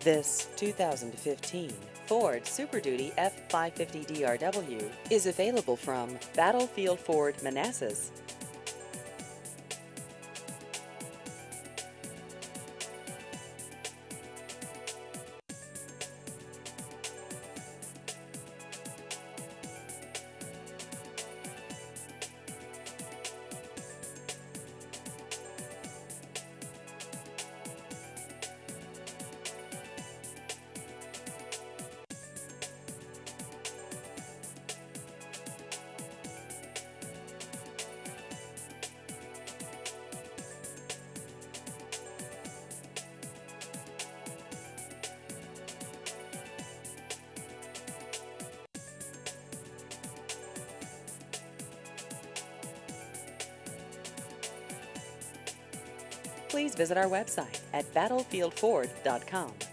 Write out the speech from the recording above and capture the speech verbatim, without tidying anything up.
This two thousand fifteen Ford Super Duty F five fifty D R W is available from Battlefield Ford Manassas. Please visit our website at battlefield ford dot com.